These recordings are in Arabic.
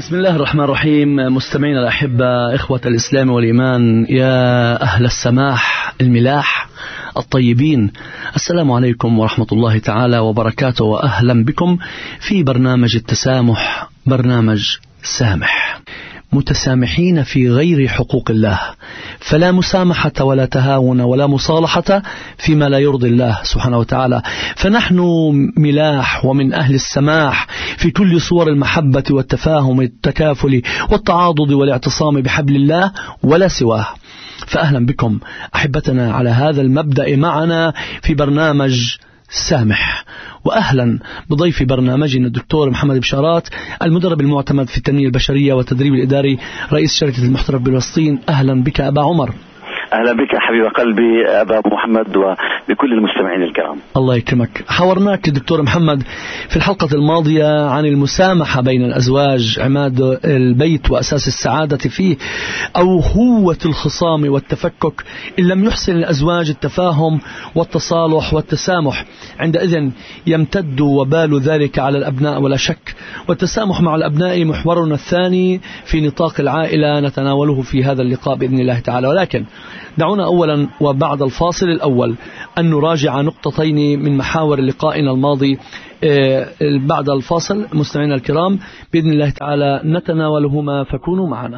بسم الله الرحمن الرحيم. مستمعينا الأحبة، إخوة الإسلام والإيمان، يا أهل السماح الملاح الطيبين، السلام عليكم ورحمة الله تعالى وبركاته، وأهلا بكم في برنامج التسامح، برنامج سامح، متسامحين في غير حقوق الله، فلا مسامحة ولا تهاون ولا مصالحة فيما لا يرضي الله سبحانه وتعالى. فنحن ملاح ومن أهل السماح في كل صور المحبة والتفاهم والتكافل والتعاضد والاعتصام بحبل الله ولا سواه. فأهلا بكم أحبتنا على هذا المبدأ معنا في برنامج سامح، وأهلا بضيف برنامجنا الدكتور محمد بشارات، المدرب المعتمد في التنمية البشرية والتدريب الإداري، رئيس شركة المحترف بفلسطين. أهلا بك أبا عمر. أهلا بك حبيب قلبي أبا محمد وبكل المستمعين الكرام. الله يكرمك. حاورناك دكتور محمد في الحلقة الماضية عن المسامحة بين الأزواج، عماد البيت وأساس السعادة فيه، أو هوة الخصام والتفكك. إن لم يحسن الأزواج التفاهم والتصالح والتسامح، عندئذ يمتد وبال ذلك على الأبناء ولا شك. والتسامح مع الأبناء محورنا الثاني في نطاق العائلة، نتناوله في هذا اللقاء بإذن الله تعالى. ولكن دعونا أولا وبعد الفاصل الأول أن نراجع نقطتين من محاور لقائنا الماضي. بعد الفاصل مستمعينا الكرام بإذن الله تعالى نتناولهما، فكونوا معنا.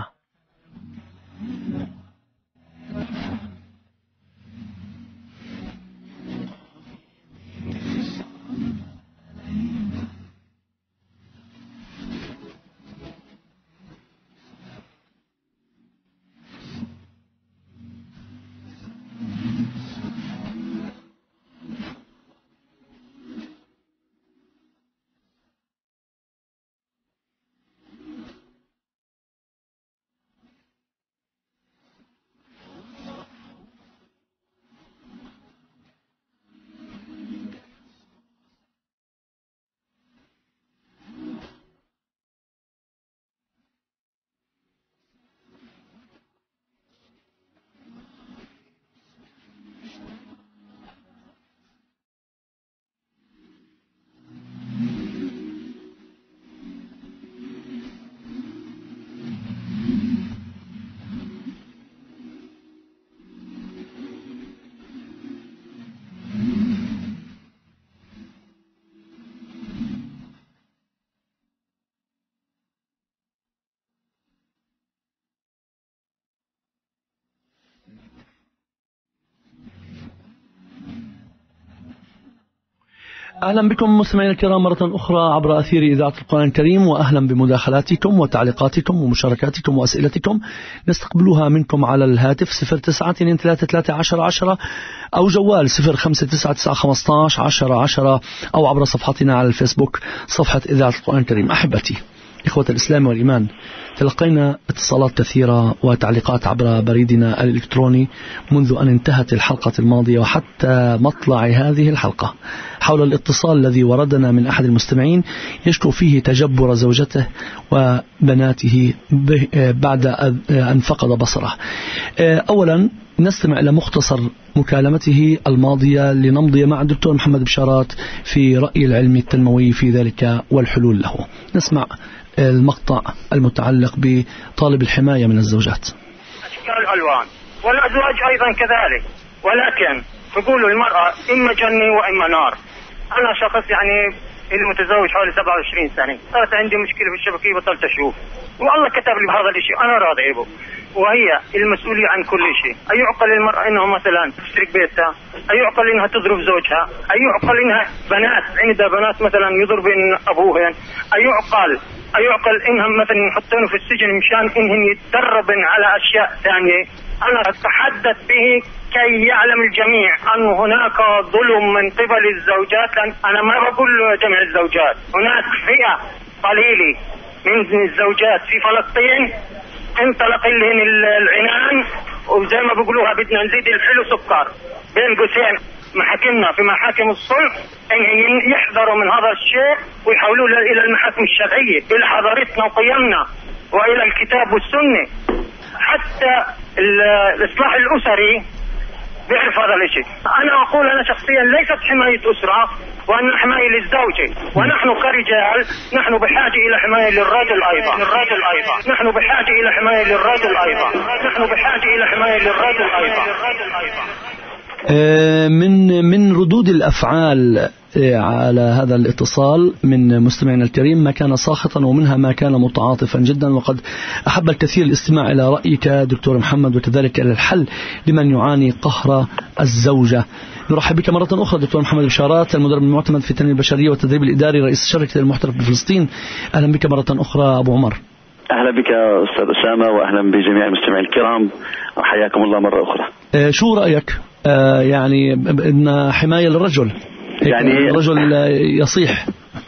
أهلا بكم مستمعينا الكرام مرة أخرى عبر أثير إذاعة القرآن الكريم، وأهلا بمداخلاتكم وتعليقاتكم ومشاركاتكم وأسئلتكم، نستقبلها منكم على الهاتف 0923331010 أو جوال 0599151010 أو عبر صفحتنا على الفيسبوك صفحة إذاعة القرآن الكريم. أحبتي إخوة الإسلام والإيمان، تلقينا اتصالات كثيرة وتعليقات عبر بريدنا الإلكتروني منذ أن انتهت الحلقة الماضية وحتى مطلع هذه الحلقة حول الاتصال الذي وردنا من أحد المستمعين يشكو فيه تجبر زوجته وبناته بعد أن فقد بصره. أولا نستمع إلى مختصر مكالمته الماضية لنمضي مع الدكتور محمد بشارات في رأي العلم التنموي في ذلك والحلول له. نسمع المقطع المتعلق بطالب الحماية من الزوجات. أشكال ألوان، والأزواج أيضا كذلك، ولكن تقول المرأة إما جنة وإما نار. أنا شخص المتزوج حوالي 27 سنة، صارت عندي مشكلة في الشبكية، بطلت أشوف، والله كتب لي بهذا الشيء، أنا راضي به، وهي المسؤولية عن كل شيء. أيعقل المرأة إنها مثلا تشترك بيتها؟ أيعقل إنها تضرب زوجها؟ أيعقل إنها بنات عندها بنات مثلا يضربن أبوهن؟ أيعقل إنهم مثلا يحطونه في السجن مشان إنهم يتدربن على أشياء ثانية؟ أنا أتحدث به كي يعلم الجميع أن هناك ظلم من قبل الزوجات، لأن أنا ما بقول جميع الزوجات، هناك فئة قليلة من الزوجات في فلسطين انطلق لهن العنان، وزي ما بيقولوها بدنا نزيد الحلو سكر بين قوسين. محاكمنا في محاكم الصلح ان يحذروا من هذا الشيء ويحولوه الى المحاكم الشرعيه، الى حضارتنا وقيمنا والى الكتاب والسنه. حتى الاصلاح الاسري بيعرف هذا الشيء. انا اقول انا شخصيا ليست حمايه اسره، وأن حماية للزوجة، ونحن كرجال نحن بحاجة إلى حماية للرجل أيضا. نحن بحاجة إلى حماية للرجل أيضا. نحن بحاجة إلى حماية للرجل أيضا. من ردود الأفعال على هذا الاتصال من مستمعنا الكريم ما كان ساخطا ومنها ما كان متعاطفا جدا، وقد أحب الكثير الاستماع إلى رأيك دكتور محمد وكذلك إلى الحل لمن يعاني قهر الزوجة. نرحب بك مرة أخرى دكتور محمد بشارات، المدرب المعتمد في التنمية البشرية والتدريب الإداري، رئيس شركة المحترف بفلسطين. أهلا بك مرة أخرى أبو عمر. أهلا بك أستاذ أسامة، وأهلا بجميع المستمعين الكرام، وحياكم الله مرة أخرى. شو رأيك يعني إن حماية للرجل، يعني الرجل يصيح؟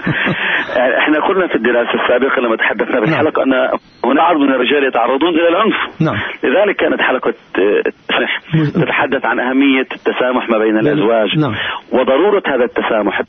احنا قلنا في الدراسة السابقة لما تحدثنا بالحلقة أن هناك بعض من الرجال يتعرضون إلى العنف. نعم. لذلك كانت حلقة تتحدث عن أهمية التسامح ما بين الأزواج. نعم. وضرورة هذا التسامح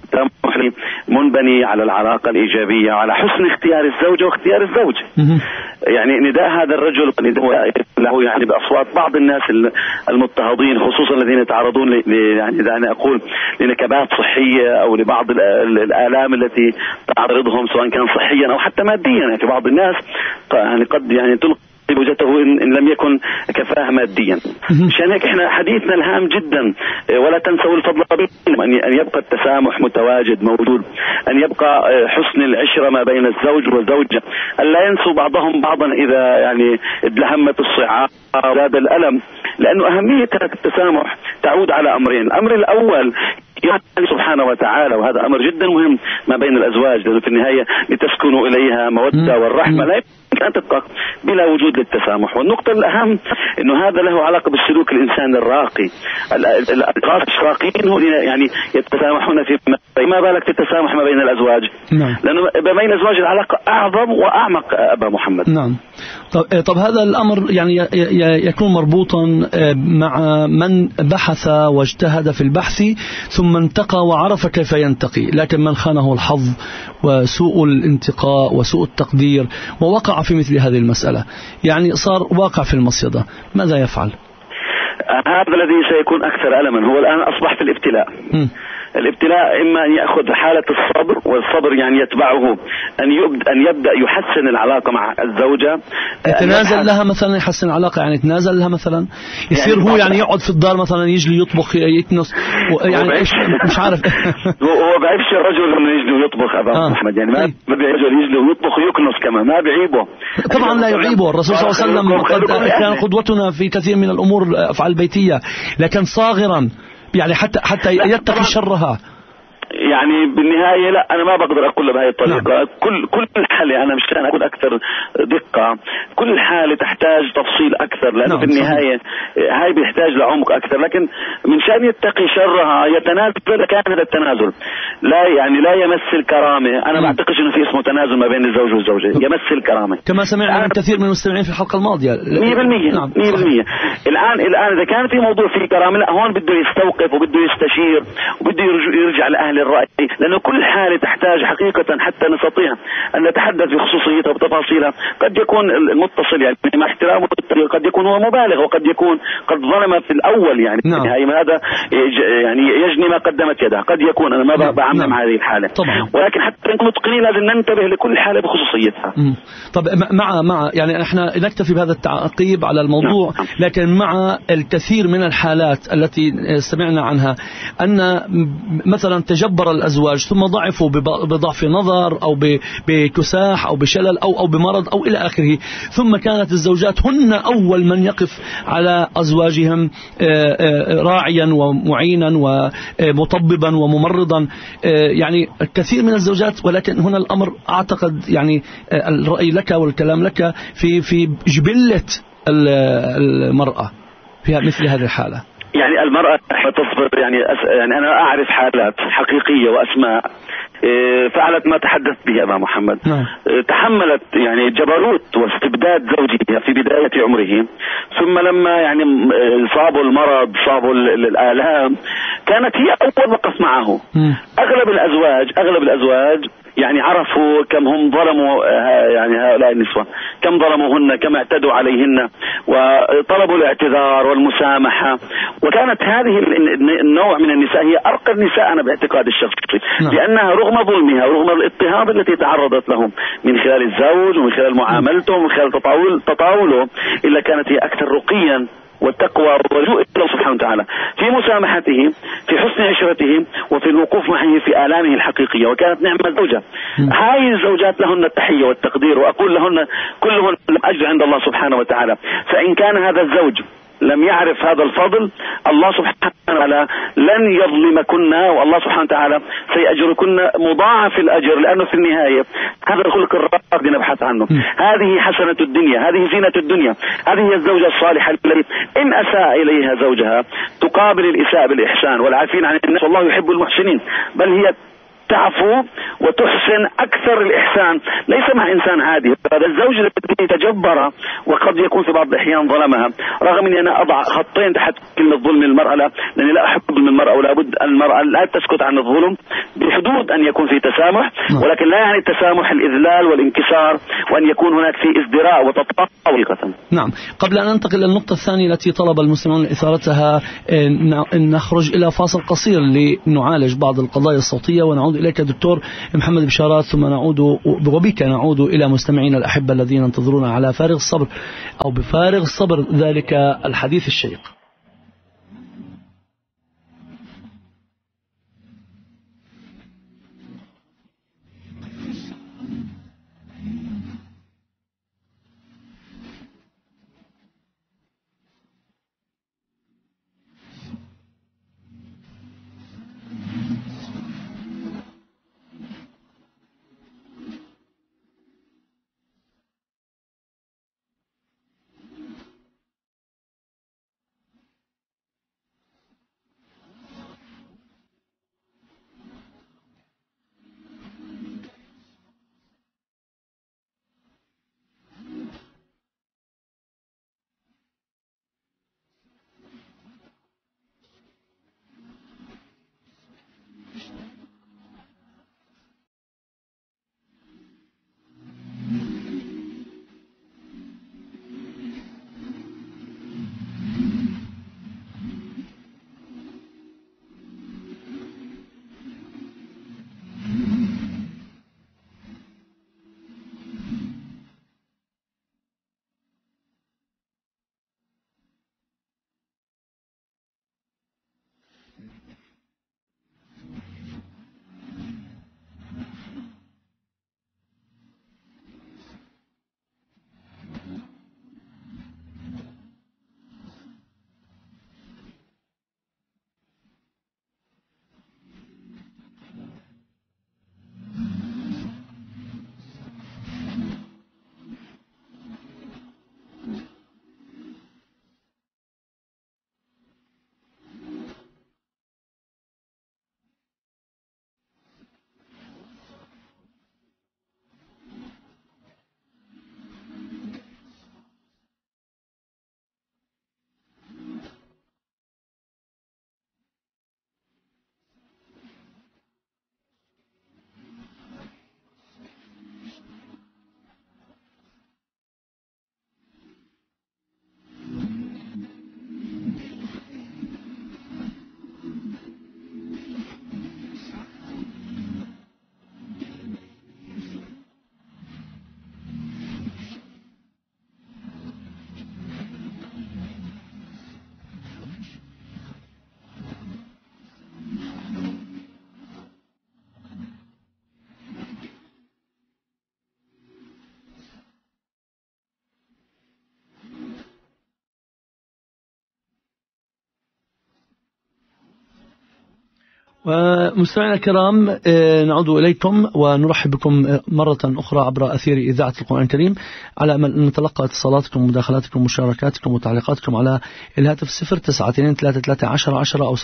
منبني على العلاقة الإيجابية وعلى حسن اختيار الزوجة واختيار الزوج. يعني نداء هذا الرجل له يعني بأصوات بعض الناس المضطهدين، خصوصا الذين يتعرضون يعني دعني أقول لنكبات صحية أو لبعض الآلام التي تعرضهم سواء كان صحيا أو حتى ماديا. يعني في بعض الناس يعني قد يعني تلقي وجهته إن لم يكن كفاه ماديا. عشان هيك احنا حديثنا الهام جدا، ولا تنسوا الفضل أن يبقى التسامح متواجد موجود، أن يبقى حسن العشرة ما بين الزوج والزوجة، أن لا ينسوا بعضهم بعضا إذا يعني ادلهمت الصعاب وزاد الألم، لأنه أهمية التسامح تعود على أمرين. الأمر الأول يعني سبحانه وتعالى، وهذا أمر جدا مهم ما بين الأزواج، لأنه في النهاية لتسكنوا إليها مودة والرحمة لا يمكن أن تبقى بلا وجود للتسامح. والنقطة الأهم أنه هذا له علاقة بالسلوك الإنسان الراقي. الأشخاص الراقيين يعني يتسامحون فيما بالك في التسامح ما بين الأزواج. نعم. لأنه ما بين الأزواج العلاقة أعظم وأعمق أبا محمد. نعم. طب هذا الأمر يعني يكون مربوطا مع من بحث واجتهد في البحث ثم انتقى وعرف كيف ينتقي، لكن من خانه الحظ وسوء الانتقاء وسوء التقدير ووقع في مثل هذه المسألة، يعني صار واقع في المصيدة، ماذا يفعل؟ هذا الذي سيكون أكثر ألما. هو الآن أصبح في الابتلاء. الابتلاء إما أن يأخذ حالة الصبر، والصبر يعني يتبعه أن يبدأ يحسن العلاقة مع الزوجة، يتنازل لها مثلا، يحسن العلاقة يعني يتنازل لها مثلا، يصير هو يعني يقعد في الدار مثلا يجلي يطبخ يكنس، يعني إيش مش عارف. هو بعيبش الرجل لما يجلي ويطبخ أبا محمد، يعني ما الرجل يجلي ويطبخ ويكنس كمان ما بعيبه. طبعا لا يعيبه، الرسول صلى الله عليه وسلم قد كان قدوتنا في كثير من الأمور أفعال بيتية، لكن صاغرا يعني حتى يتقي شرها. يعني بالنهاية لا، أنا ما بقدر أقول بهذه الطريقة. نعم. كل حالة، أنا مش كان أقول أكثر دقة، كل حالة تحتاج تفصيل أكثر، لأنه في النهاية هاي بيحتاج لعمق أكثر. لكن من شأن يتقي شرها يتنازل، كان هذا التنازل لا يمس الكرامة. أنا بعتقد إنه في اسمه تنازل ما بين الزوج والزوجة، يمس الكرامة كما سمعنا من كثير من المستمعين في الحلقة الماضية. 100%. نعم. 100%. الآن إذا كان في موضوع فيه كرامة، لا هون بده يستوقف وبده يستشير وبده يرجع لأهل الرأي، لأنه كل حالة تحتاج حقيقة حتى نستطيع أن نتحدث بخصوصيتها وبتفاصيلها. قد يكون المتصل يعني مع احترامه قد يكون هو مبالغ، وقد يكون قد ظلم في الأول، يعني نعم. هذا يعني يجني ما قدمت يده. قد يكون أنا ما بعمم هذه الحالة طبعا. ولكن حتى نكون متقنين لازم ننتبه لكل حالة بخصوصيتها. طب مع يعني احنا نكتفي بهذا التعقيب على الموضوع. نعم. لكن مع الكثير من الحالات التي سمعنا عنها أن مثلا تجبر الأزواج ثم ضعفوا بضعف نظر أو بكساح أو بشلل أو بمرض أو إلى آخره، ثم كانت الزوجات هن أول من يقف على أزواجهم راعيا ومعينا ومطببا وممرضا، يعني كثير من الزوجات. ولكن هنا الأمر أعتقد يعني الرأي لك والكلام لك في جبلة المرأة في مثل هذه الحالة. يعني المرأة تصبر، يعني أنا أعرف حالات حقيقية وأسماء فعلت ما تحدثت به أبا محمد. تحملت يعني جبروت واستبداد زوجها في بداية عمره، ثم لما يعني صابوا المرض صابوا الآلام كانت هي أول وقف معه. أغلب الأزواج يعني عرفوا كم هم ظلموا يعني هؤلاء النسوة، كم ظلموهن، كم اعتدوا عليهن، وطلبوا الاعتذار والمسامحة. وكانت هذه النوع من النساء هي أرقى النساء أنا باعتقاد الشخصي، لأنها رغم ظلمها ورغم الاضطهاد التي تعرضت لهم من خلال الزوج ومن خلال معاملته ومن خلال تطاوله، إلا كانت هي أكثر رقيا والتقوى والرجوع إلى الله سبحانه وتعالى في مسامحته، في حسن عشرته، وفي الوقوف معه في آلامه الحقيقية. وكانت نعمة زوجة. هاي الزوجات لهن التحية والتقدير، وأقول لهن كلهن أجر عند الله سبحانه وتعالى. فإن كان هذا الزوج لم يعرف هذا الفضل، الله سبحانه وتعالى لن يظلمكن، والله سبحانه وتعالى سيأجركن مضاعف الأجر، لأنه في النهاية هذا الخلق الراقي نبحث عنه. هذه حسنة الدنيا، هذه زينة الدنيا، هذه هي الزوجة الصالحة التي إن أساء إليها زوجها تقابل الإساءة بالإحسان، والعافين عن الناس والله يحب المحسنين. بل هي تعفو وتحسن أكثر الإحسان، ليس مع إنسان عادي. هذا الزوج الذي تجبر وقد يكون في بعض الأحيان ظلمها، رغم أني أنا أضع خطين تحت كلمة ظلم المرأة، لأني لا أحب ظلم المرأة، ولا بد المرأة لا تسكت عن الظلم بحدود أن يكون في تسامح، ولكن لا يعني التسامح الإذلال والانكسار، وأن يكون هناك في ازدراء وتطاول. نعم. قبل أن ننتقل إلى النقطة الثانية التي طلب المسلمون إثارتها، نخرج إلى فاصل قصير لنعالج بعض القضايا الصوتية، ونعود إليك دكتور محمد بشارات، ثم نعود وبك نعود إلى مستمعينا الأحبة الذين ينتظرون على فارغ الصبر أو بفارغ الصبر ذلك الحديث الشيق. ومستمعينا الكرام، نعود إليكم ونرحب بكم مرة أخرى عبر أثير إذاعة القرآن الكريم، على أمل أن نتلقى اتصالاتكم ومداخلاتكم ومشاركاتكم وتعليقاتكم على الهاتف 0923331010 أو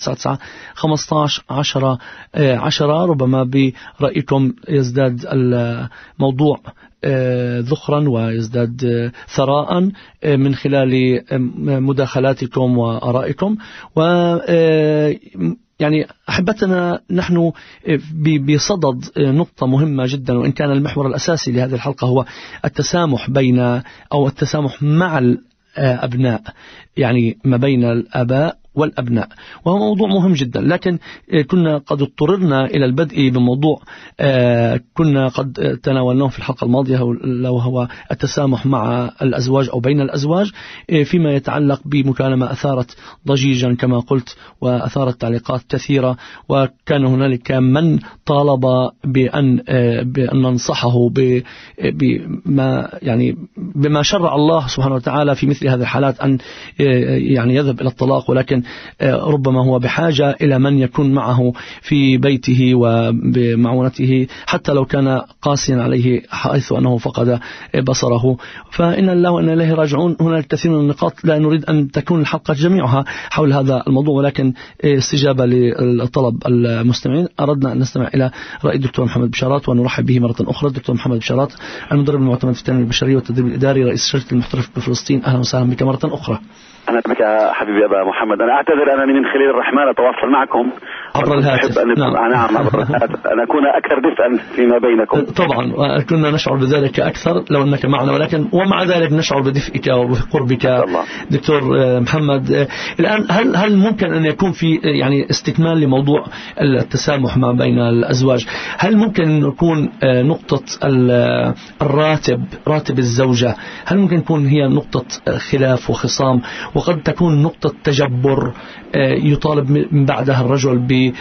0599151010. ربما برأيكم يزداد الموضوع ذخرا ويزداد ثراء من خلال مداخلاتكم وآرائكم. و يعني أحبتنا نحن بصدد نقطة مهمة جدا، وإن كان المحور الأساسي لهذه الحلقة هو التسامح بين أو التسامح مع الأبناء، يعني ما بين الآباء والأبناء، وهو موضوع مهم جدا. لكن كنا قد اضطررنا إلى البدء بموضوع كنا قد تناولناه في الحلقة الماضية، وهو التسامح مع الأزواج أو بين الأزواج، فيما يتعلق بمكالمة أثارت ضجيجا كما قلت وأثارت تعليقات كثيرة، وكان هنالك من طالب بأن ننصحه بما شرع الله سبحانه وتعالى في مثل هذه الحالات، أن يعني يذهب إلى الطلاق، ولكن ربما هو بحاجة إلى من يكون معه في بيته وبمعونته حتى لو كان قاسيا عليه حيث أنه فقد بصره. فإن الله وإن إليه راجعون. هناك كثير من النقاط لا نريد أن تكون الحلقة جميعها حول هذا الموضوع، ولكن استجابة للطلب المستمعين أردنا أن نستمع إلى رأي الدكتور محمد بشارات ونرحب به مرة أخرى. الدكتور محمد بشارات، المدرب المعتمد في التنمية البشرية والتدريب الإداري، رئيس شركة المحترف بفلسطين. أهلا وسهلا بك مرة أخرى. أهلا بك يا حبيبي أبا محمد. أنا أعتذر، أنا من خلال الرحمن أتواصل معكم عبر الهاتف. نعم عبر الهاتف، أن أكون أكثر دفئا فيما بينكم. طبعا كنا نشعر بذلك أكثر لو أنك معنا، ولكن ومع ذلك نشعر بدفئك وبقربك. دكتور محمد، الآن هل ممكن أن يكون في يعني استكمال لموضوع التسامح ما بين الأزواج؟ هل ممكن أن يكون نقطة راتب الزوجة، هل ممكن يكون هي نقطة خلاف وخصام، وقد تكون نقطة تجبر يطالب من بعدها الرجل ب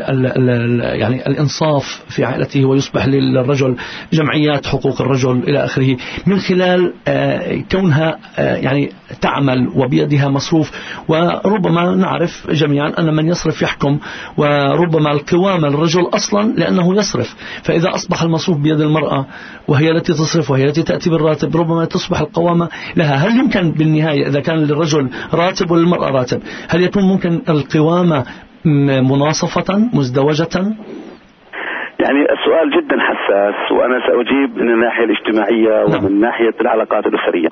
يعني الإنصاف في عائلته، ويصبح للرجل جمعيات حقوق الرجل إلى آخره، من خلال كونها يعني تعمل وبيدها مصروف. وربما نعرف جميعا أن من يصرف يحكم، وربما القوامة للرجل أصلا لأنه يصرف، فإذا أصبح المصروف بيد المرأة وهي التي تصرف وهي التي تأتي بالراتب، ربما تصبح القوامة لها. هل يمكن بالنهاية إذا كان للرجل راتب وللمرأة راتب، هل يكون ممكن القوامة مناصفة مزدوجة؟ يعني السؤال جدا حساس، وأنا سأجيب من الناحية الاجتماعية ومن ناحية العلاقات الأسرية.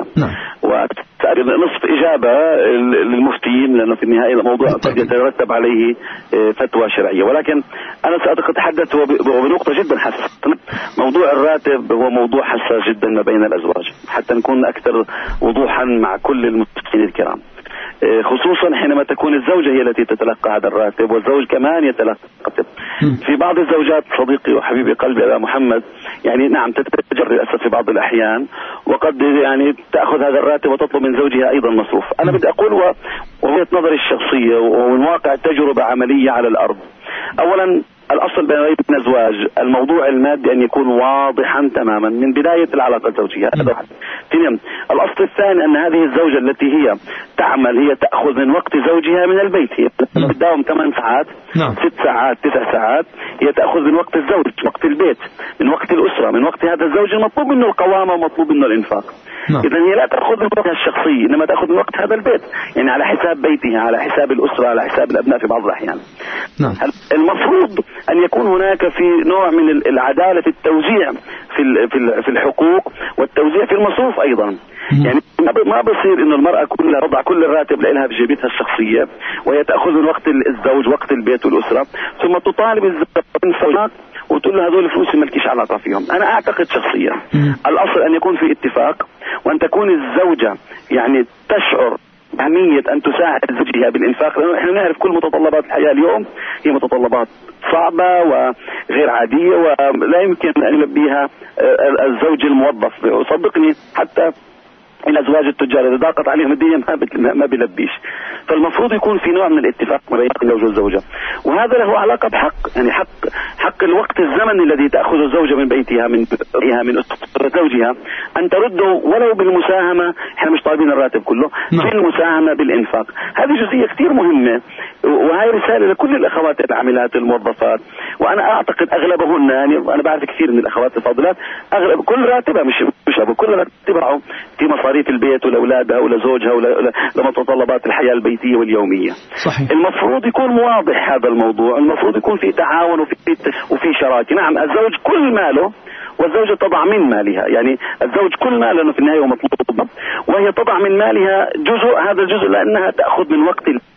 نصف إجابة للمفتين، لأنه في النهاية الموضوع قد يترتب عليه فتوى شرعية، ولكن أنا سأتحدث بنقطة جدا حساسة. موضوع الراتب هو موضوع حساس جدا ما بين الأزواج، حتى نكون أكثر وضوحا مع كل المستمعين الكرام، خصوصا حينما تكون الزوجة هي التي تتلقى هذا الراتب والزوج كمان يتلقى الراتب. في بعض الزوجات صديقي وحبيبي قلبي يا محمد، يعني نعم تتجرأ للأسف في بعض الأحيان، وقد يعني تأخذ هذا الراتب وتطلب من زوجها أيضا مصروف. أنا بدي أقول ووجهة نظري الشخصية ومن واقع تجربة عملية على الأرض، أولا الأصل بين الأزواج الموضوع المادي أن يكون واضحا تماما من بداية العلاقة الزوجية، هذا واحد. اثنين، الأصل الثاني أن هذه الزوجة التي هي تعمل هي تأخذ من وقت زوجها من البيت، هي تداوم 8 ساعات 6 ساعات 9 ساعات، هي تأخذ من وقت الزوج، وقت البيت، من وقت الأسرة، من وقت هذا الزوج المطلوب منه القوامة ومطلوب منه الإنفاق. إذن هي لا تأخذ من وقتها الشخصي، إنما تأخذ من وقت هذا البيت، يعني على حساب بيتها، على حساب الأسرة، على حساب الأبناء في بعض الأحيان. المفروض أن يكون هناك في نوع من العدالة في التوزيع في الحقوق والتوزيع في المصروف أيضا. يعني ما بصير إنه المرأة كلها تضع كل الراتب لها بجيبتها الشخصية، وهي تأخذ من وقت الزوج وقت البيت والأسرة، ثم تطالب الزوج وتقول له هذول الفلوس مالكيش علاقة فيهم. أنا أعتقد شخصيا الأصل أن يكون في اتفاق، وأن تكون الزوجة يعني تشعر أهمية أن تساعد زوجها بالإنفاق، لأنه إحنا نعرف كل متطلبات الحياة اليوم هي متطلبات صعبة وغير عادية، ولا يمكن أن يلبيها الزوج الموظف. وصدقني حتى الأزواج التجار إذا ضاقت عليهم الدنيا ما بيلبيش. فالمفروض يكون في نوع من الاتفاق ما بين الزوج والزوجة، وهذا له علاقة بحق، يعني حق الوقت الزمني الذي تأخذ الزوجة من بيتها من زوجها أن ترده ولو بالمساهمة. احنا مش طالبين الراتب كله، بالمساهمة بالإنفاق. هذه جزئية كثير مهمة، وهي رسالة لكل الأخوات العاملات الموظفات، وأنا أعتقد أغلبهن، يعني أنا بعرف كثير من الأخوات الفاضلات أغلب كل راتبها مش كل راتبها في مصاريف البيت ولأولادها ولزوجها ولمتطلبات الحياة البيتية واليومية. صحيح. المفروض يكون واضح هذا الموضوع، المفروض يكون في تعاون وفي شراكة. نعم الزوج كل ماله والزوجة تضع من مالها، يعني الزوج كل ماله في النهاية مطلوب، وهي تضع من مالها جزء، هذا الجزء لأنها تأخذ من وقت البيت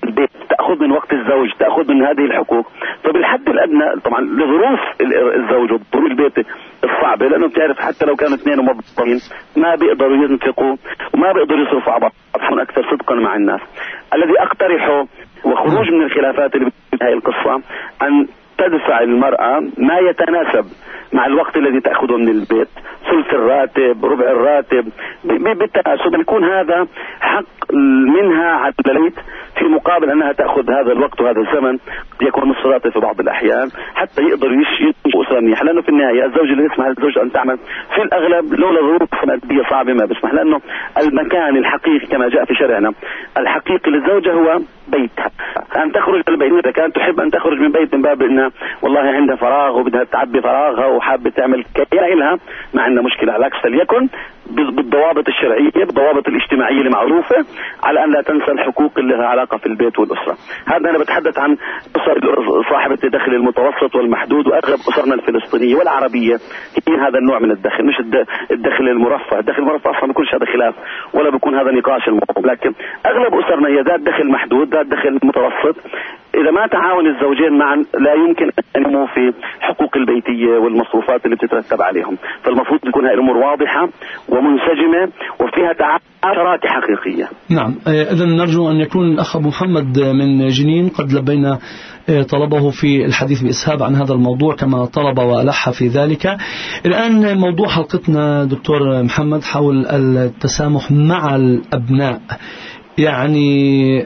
تأخذ من وقت الزوج، تأخذ من هذه الحقوق. فبالحد الأدنى طبعا لظروف الزوج وظروف البيت الصعبة، لأنه بتعرف حتى لو كانوا اثنين موظفين ما بيقدروا ينفقوا وما بيقدروا يصرفوا على بعضهم أكثر صدقا مع الناس. الذي أقترحه وخروج من الخلافات اللي بهذه القصة أن تدفع المرأة ما يتناسب مع الوقت الذي تأخذه من البيت، ثلث الراتب، ربع الراتب، بالتناسب، يكون هذا حق منها على البيت في مقابل أنها تأخذ هذا الوقت وهذا الزمن، يكون نصف راتب في بعض الأحيان حتى يقدروا ينشئوا أسرة منيحة. لأنه في النهاية الزوج اللي يسمح للزوج أن تعمل في الأغلب لولا ظروف مادية صعبة ما بيسمح، لأنه المكان الحقيقي كما جاء في شرعنا الحقيقي للزوجة هو بيتها. أن تخرج من البيت إذا كانت تحب أن تخرج من بيت من باب أنها والله عندها فراغ وبدها تعبي فراغها وحابة تعمل كيان لها، ما عندنا مشكلة، على العكس فليكن بالضوابط الشرعية بالضوابط الاجتماعية المعروفة، على أن لا تنسى الحقوق اللي لها علاقة في البيت والأسرة. هذا أنا بتحدث عن أسر صاحبة الدخل المتوسط والمحدود، وأغلب أسرنا الفلسطينية والعربية هي هذا النوع من الدخل، مش الدخل المرفه. الدخل المرفه أصلا ما بيكونش هذا خلاف ولا بيكون هذا نقاش الموضوع، لكن أغلب أسرنا هي ذات دخل محدود، ذات دخل متوسط. إذا ما تعاون الزوجين معا لا يمكن أن ينمو في حقوق البيتية والمصروفات اللي بتترتب عليهم. فالمفروض تكون هذه الأمور واضحة ومنسجمة وفيها تعاشرات حقيقية. نعم، إذا نرجو أن يكون الأخ أبو محمد من جنين قد لبينا طلبه في الحديث بإسهاب عن هذا الموضوع كما طلب وألح في ذلك. الآن موضوع حلقتنا دكتور محمد حول التسامح مع الأبناء. يعني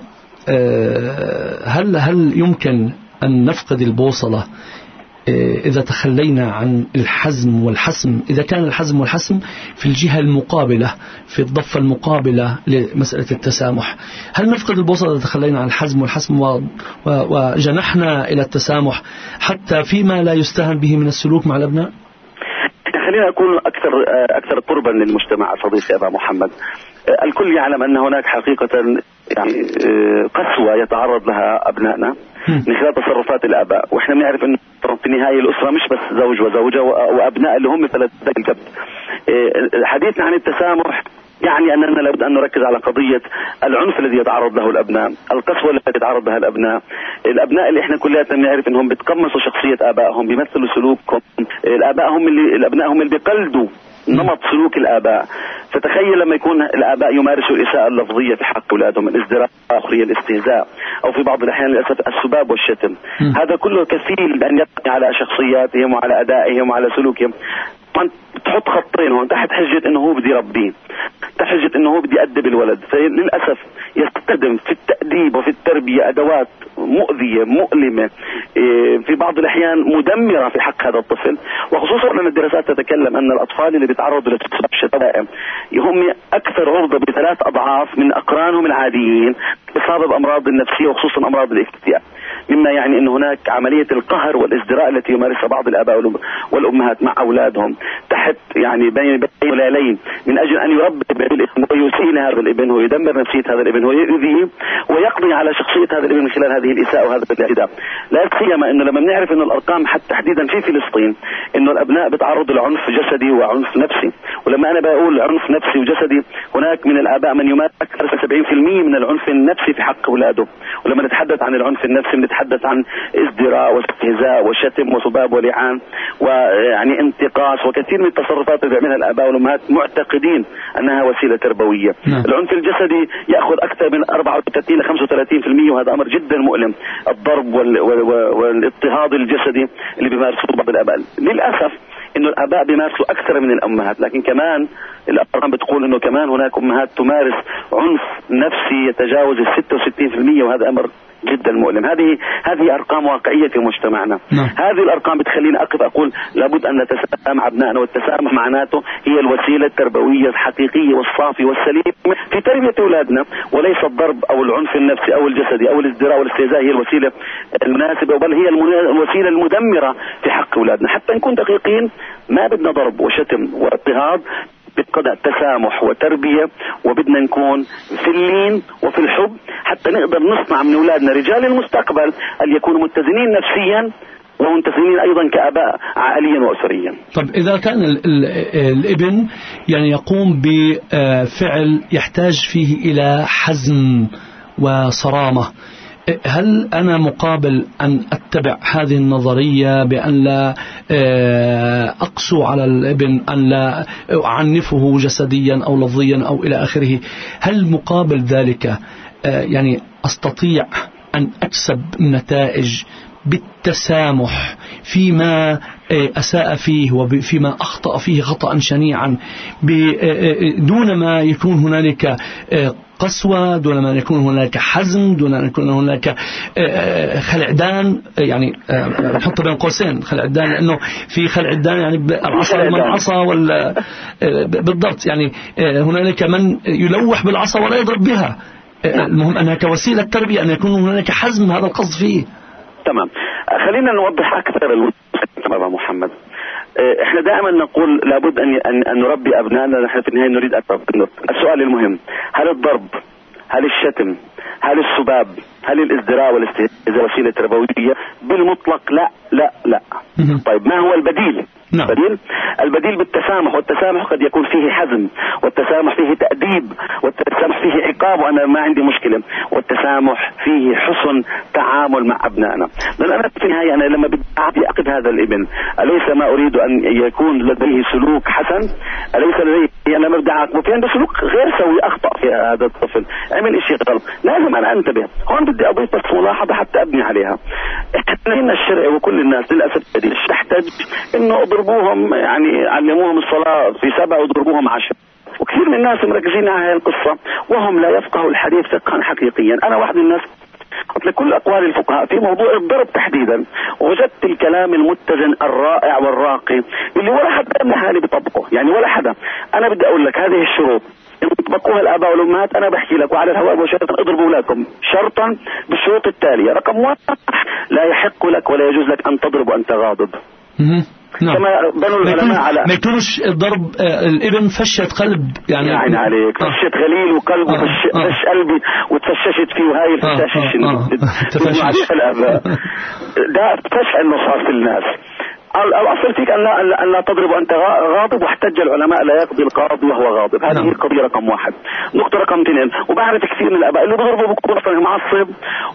هل يمكن أن نفقد البوصلة إذا تخلينا عن الحزم والحسم، إذا كان الحزم والحسم في الجهة المقابلة في الضفة المقابلة لمسألة التسامح؟ هل نفقد البوصلة إذا تخلينا عن الحزم والحسم وجنحنا إلى التسامح حتى فيما لا يستهان به من السلوك مع الأبناء؟ خلينا أكون أكثر قربا للمجتمع صديقي أبا محمد. الكل يعلم أن هناك حقيقة يعني قسوة يتعرض لها أبنائنا من خلال تصرفات الآباء، وإحنا بنعرف أن في النهاية الأسرة مش بس زوج وزوجة وأبناء اللي هم ثلاثة الكبد. حديثنا عن التسامح يعني أننا لابد أن نركز على قضية العنف الذي يتعرض له الأبناء، القسوة التي يتعرض لها الأبناء اللي إحنا كلنا بنعرف أنهم بتقمصوا شخصية آبائهم، بيمثلوا سلوكهم. الأبناء هم اللي بيقلدوا نمط سلوك الآباء. فتخيل لما يكون الآباء يمارسوا الإساءة اللفظية في حق أولادهم، الازدراء، الاستهزاء، أو في بعض الأحيان للأسف السباب والشتم، هذا كله كفيل بأن يقع على شخصياتهم وعلى أدائهم وعلى سلوكهم. تحط خطين هون تحت حجة انه هو بدي يربيه، تحت حجة انه هو بدي يأدب الولد، فللأسف يستخدم في التأديب وفي التربية أدوات مؤذية مؤلمة، في بعض الأحيان مدمرة في حق هذا الطفل. وخصوصا أن الدراسات تتكلم أن الأطفال اللي بيتعرضوا للشتائم هم أكثر عرضة ب3 أضعاف من أقرانهم العاديين إصابة بأمراض النفسية وخصوصا أمراض الاكتئاب، مما يعني أن هناك عملية القهر والازدراء التي يمارسها بعض الآباء والأمهات مع أولادهم تحت يعني بين ولالين من أجل أن يربي الابن ويسيء هذا الابن ويدمر نفسية هذا الابن ويؤذيه ويقضي على شخصية هذا الابن من خلال هذه الإساءة وهذا الاعتداء. لا سيما أنه لما بنعرف أن الأرقام حتى تحديدا في فلسطين أنه الأبناء بتعرضوا لعنف جسدي وعنف نفسي، ولما أنا بقول عنف نفسي وجسدي هناك من الآباء من يمارس أكثر 70% من العنف النفسي في حق أولاده. ولما نتحدث عن العنف النفسي نتحدث عن ازدراء واستهزاء وشتم وسباب ولعان ويعني انتقاص وكثير من التصرفات اللي بيعملها الآباء والأمهات معتقدين أنها وسيلة تربوية. العنف الجسدي يأخذ أكثر من 34 ل 35%، وهذا أمر جدا مؤلم، الضرب والاضطهاد الجسدي اللي بيمارسوه بعض الآباء. للأسف إنه الآباء بيمارسوا أكثر من الأمهات، لكن كمان الأرقام بتقول إنه كمان هناك أمهات تمارس عنف نفسي يتجاوز 66%، وهذا أمر جدا مؤلم. هذه أرقام واقعية في مجتمعنا. هذه الأرقام بتخليني أقف أقول لابد أن نتسامح مع أبنائنا، والتسامح معناته هي الوسيلة التربوية الحقيقية والصافية والسليمة في تربية أولادنا، وليس الضرب أو العنف النفسي أو الجسدي أو الازدراء والاستهزاء هي الوسيلة المناسبة، بل هي الوسيلة المدمرة في حق أولادنا. حتى نكون دقيقين، ما بدنا ضرب وشتم واضطهاد، بدنا تسامح وتربية، وبدنا نكون في اللين وفي الحب حتى نقدر نصنع من أولادنا رجال المستقبل أن يكونوا متزنين نفسيا ومتزنين أيضا كآباء عائليا وأسريا. طب إذا كان الابن يعني يقوم بفعل يحتاج فيه إلى حزم وصرامة، هل أنا مقابل أن أتبع هذه النظرية بأن لا أقسو على الابن، أن لا أعنفه جسديا أو لفظيا أو إلى آخره؟ هل مقابل ذلك يعني أستطيع أن أكسب نتائج بالتسامح فيما أساء فيه وفيما أخطأ فيه خطأ شنيعا، دون ما يكون هنالك قسوة، دون ما يكون هناك حزم، دون أن يكون هناك خلع دان؟ يعني نحط بين قوسين خلع الدان، لأنه في خلع الدان يعني العصا من عصا بالضبط، يعني هنالك من يلوح بالعصا ولا يضرب بها. المهم أنها كوسيلة تربية أن يكون هنالك حزم، هذا القصد فيه. تمام. خلينا نوضح أكثر أبا محمد. احنا دائما نقول لابد أن نربي أبنائنا، نحن في النهاية نريد أن نربي. السؤال المهم، هل الضرب، هل الشتم، هل السباب، هل الازدراء والاستهزاء وسيلة تربوية؟ بالمطلق لا لا لا. طيب ما هو البديل؟ نعم. البديل بالتسامح، والتسامح قد يكون فيه حزم، والتسامح فيه تأديب، والتسامح فيه عقاب وأنا ما عندي مشكلة، والتسامح فيه حسن تعامل مع أبنائنا. لأن أنا في النهاية أنا لما بدي أعقد هذا الابن، أليس ما أريد أن يكون لديه سلوك حسن؟ أليس لديه أنا بدي أعاقبه في عنده سلوك غير سوي، أخطأ في هذا الطفل، عمل إشي غلط، لازم أنا أنتبه. هون بدي أضيف بس ملاحظة حتى أبني عليها. إحنا الشرع وكل الناس للأسف تحتاج إنه اضربوهم، يعني علموهم الصلاة في 7 وضربوهم 10. وكثير من الناس مركزين على هذه القصة وهم لا يفقهوا الحديث فقها حقيقيا. أنا واحد من الناس قلت لكل أقوال الفقهاء في موضوع الضرب تحديدا، وجدت الكلام المتزن الرائع والراقي اللي ولا حدا من حالي بيطبقه، يعني ولا حدا. أنا بدي أقول لك هذه الشروط إن طبقوها الآباء والأمهات، أنا بحكي لك وعلى الهواء مباشرة اضربوا أولادكم شرطا بالشروط التالية. رقم 1، لا يحق لك ولا يجوز لك أن تضرب وأنت غاضب. نعم. كما بنوا العلماء على ما يكونش ضرب الابن فشة قلب، يعني عليك فشة غليل وقلب وفش قلبي وتفششت فيه، وهاي الفشاشة عليها الآباء ده فشع النصاص الناس. الأصل فيك أن لا تضرب وأنت غاضب، واحتج العلماء لا يقضي القاضي وهو غاضب. هذه القضية رقم 1. نقطة رقم 2، وبعرف كثير من الآباء اللي بيضربوا بكون معصب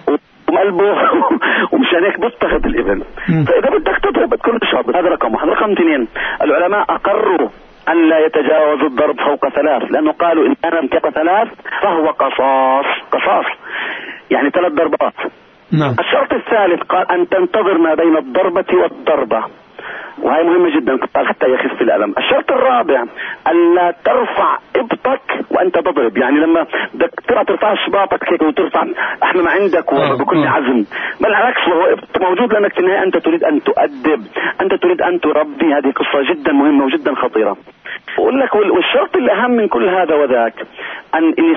وقلبه ومشان هيك بيضطهد الابن. فإذا بدك تضرب بتكون شاطر. هذا رقم 1. رقم 2، العلماء أقروا أن لا يتجاوز الضرب فوق 3، لأنه قالوا إن كان امتلك 3 فهو قصاص، يعني 3 ضربات. نعم. الشرط الثالث قال أن تنتظر ما بين الضربة والضربة، وهي مهمة جدا قال حتى يخف الألم. الشرط الرابع ألا ترفع إبطك وأنت تضرب، يعني لما بدك ترفع شباطك هيك وترفع أحنا ما عندك وبكل عزم، بل العكس، وهو إبط موجود لأنك في النهاية أنت تريد أن تؤدب، أنت تريد أن تربي. هذه قصة جدا مهمة وجدا خطيرة. أقول لك والشرط الأهم من كل هذا وذاك إن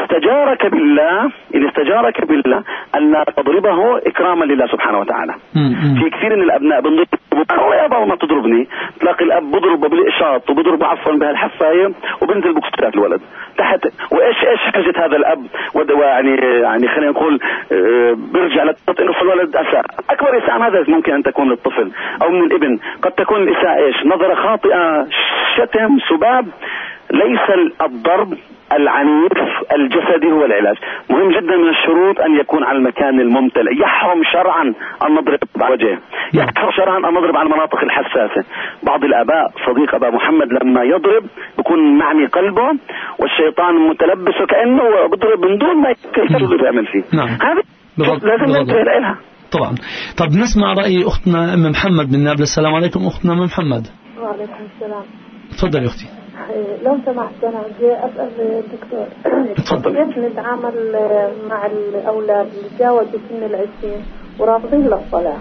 استجارك بالله أن لا تضربه إكراما لله سبحانه وتعالى. في كثير من الأبناء بنضربوا يا بابا ما تضربني، تلاقي الأب بضربه بالإشاط وبضربه عفوا بهالحفاية وبنزل بكسرات الولد تحت. وإيش حاجة هذا الأب؟ يعني خلينا نقول بيرجع للطفل إنه الولد أساء. أكبر إساءة ماذا ممكن أن تكون للطفل أو من الابن؟ قد تكون الإساءة إيش؟ نظرة خاطئة، شتم، سباب. ليس الضرب العنيف الجسدي هو العلاج. مهم جدا من الشروط أن يكون على المكان الممتلئ. يحرم شرعا أن نضرب على وجهه، يحرم شرعا أن نضرب على المناطق الحساسة. بعض الآباء صديق أبا محمد لما يضرب بيكون معني قلبه والشيطان متلبس وكأنه بضرب من دون ما يكفر يعمل فيه. هذا لازم ننتبه لها طبعا. طب نسمع رأي أختنا أم محمد من نابلس. السلام عليكم أختنا أم محمد. وعليكم السلام. تفضل يا أختي. لو سمحت أنا بدي أسأل الدكتور كيف نتعامل مع الأولاد اللي تجاوزوا سن 20 ورافضين للصلاة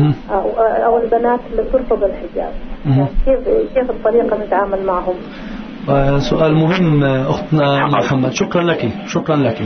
أو البنات اللي ترفض الحجاب، يعني كيف الطريقة نتعامل معهم؟ سؤال مهم أختنا محمد. شكرا لك.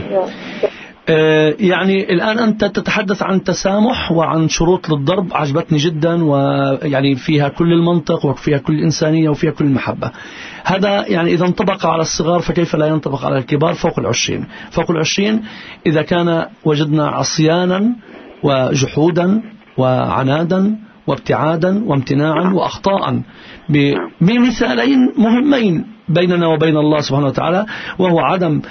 يعني الآن أنت تتحدث عن تسامح وعن شروط للضرب عجبتني جدا، ويعني فيها كل المنطق وفيها كل الإنسانية وفيها كل المحبة. هذا يعني إذا انطبق على الصغار فكيف لا ينطبق على الكبار فوق 20. فوق 20 إذا كان وجدنا عصيانا وجحودا وعنادا وابتعادا وامتناعا وأخطاء بمثالين مهمين بيننا وبين الله سبحانه وتعالى، وهو عدم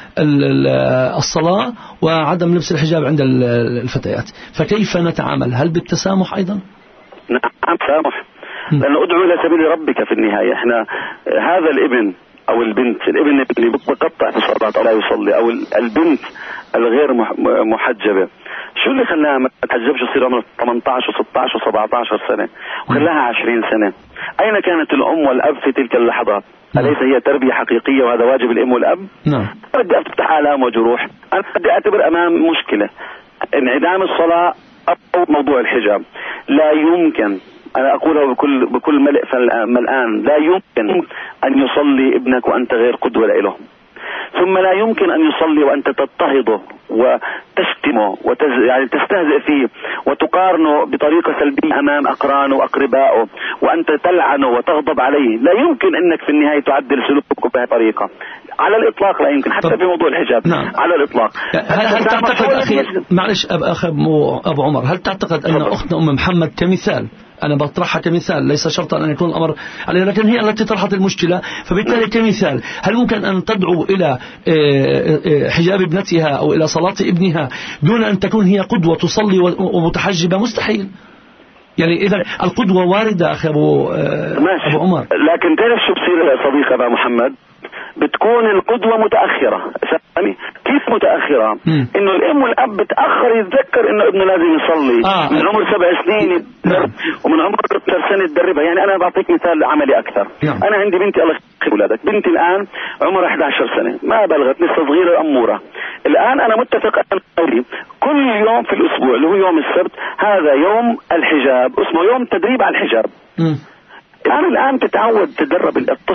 الصلاة وعدم لبس الحجاب عند الفتيات. فكيف نتعامل؟ هل بالتسامح أيضا؟ نعم تسامح، لأنه ادعو إلى سبيل ربك في النهاية. احنا هذا الابن أو البنت، الابن اللي بقطع في الصلاة أو لا يصلي، أو البنت الغير محجبة، شو اللي خلاها ما تحجبش تصير عمرها 18 و16 و17 سنة وخلاها 20 سنة؟ أين كانت الأم والأب في تلك اللحظات؟ أليس هي تربية حقيقية وهذا واجب الأم والأب؟ نعم. بدي أفتح آلام وجروح، أنا بدي أعتبر أمام مشكلة انعدام الصلاة أو موضوع الحجاب. لا يمكن، أنا أقوله بكل ملء فالآن، لا يمكن أن يصلي ابنك وأنت غير قدوة له، ثم لا يمكن أن يصلي وأنت تضطهده وتشتمه يعني تستهزئ فيه وتقارنه بطريقة سلبية أمام أقرانه وأقربائه، وأنت تلعنه وتغضب عليه. لا يمكن أنك في النهاية تعدل سلوكك بهذه الطريقة على الإطلاق، لا يمكن، حتى في موضوع الحجاب. نعم. على الإطلاق. هل تعتقد أخي، معلش أخي أبو عمر، هل تعتقد أن أختنا أم محمد كمثال، أنا بطرحها كمثال، ليس شرطا أن يكون الأمر عليها، لكن هي التي طرحت المشكلة، فبالتالي كمثال هل ممكن أن تدعو إلى حجاب ابنتها أو إلى صلاة ابنها دون أن تكون هي قدوة تصلي ومتحجبة؟ مستحيل. يعني إذا القدوة واردة أخي أبو عمر. لكن تعرف شو بصير صديق أبا محمد؟ بتكون القدوة متأخرة. كيف متأخرة؟ إنه الأم والأب بتأخر يتذكر إنه ابنه لازم يصلي من عمر 7 سنين ومن عمر 12 سنة تدربها. يعني أنا بعطيك مثال عملي أكثر. أنا عندي بنتي، الله يخلي أولادك، بنتي الآن عمرها 11 سنة، ما بلغت، لسه صغيرة أمورة. الآن أنا متفق أن كل يوم في الأسبوع اللي هو يوم السبت هذا يوم الحجاب، اسمه يوم تدريب على الحجاب. الآن تتعود تدرب